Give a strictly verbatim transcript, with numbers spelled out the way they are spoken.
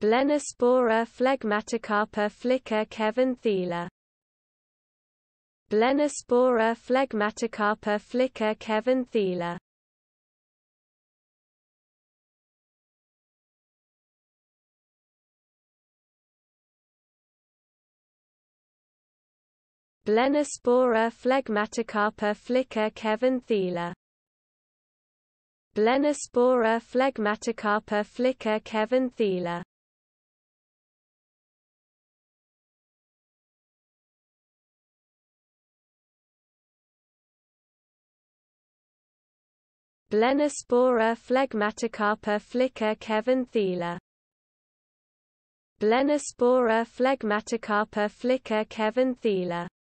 Blennospora phlegmatocarpa Flickr Kevin Thiele. Blennospora phlegmatocarpa Flickr Kevin Thiele. Blennospora phlegmatocarpa Flickr Kevin Thiele. Blennospora phlegmatocarpa Flickr Kevin Thiele. Blennospora phlegmatocarpa Flickr Kevin Thiele. Blennospora phlegmatocarpa Flickr Kevin Thiele.